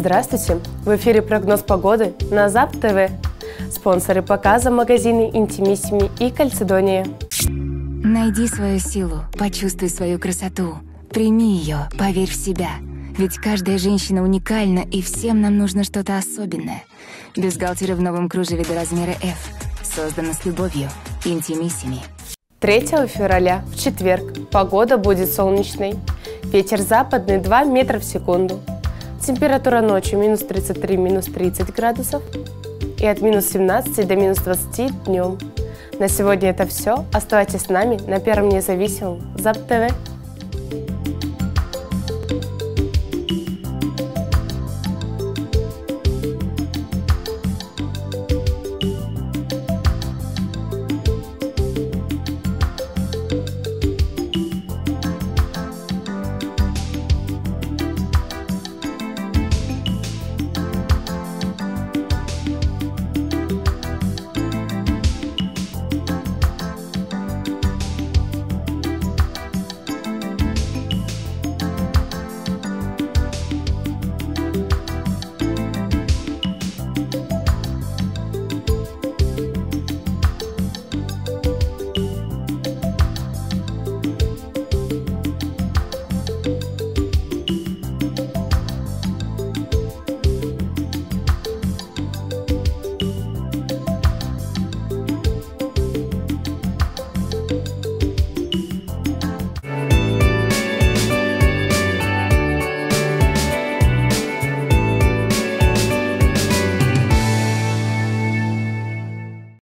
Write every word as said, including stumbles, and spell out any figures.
Здравствуйте! В эфире прогноз погоды на ЗАП ТВ. Спонсоры показа — магазины Интимиссими и Кальцедония. Найди свою силу, почувствуй свою красоту. Прими ее, поверь в себя. Ведь каждая женщина уникальна, и всем нам нужно что-то особенное. Бюстгальтеры в новом кружеве до размера эф. Создано с любовью. Интимиссими. третьего февраля, в четверг, погода будет солнечной. Ветер западный два метра в секунду. Температура ночью минус тридцать три — минус тридцать градусов. И от минус семнадцати до минус двадцати днем. На сегодня это все. Оставайтесь с нами на Первом независимом ЗАП ТВ.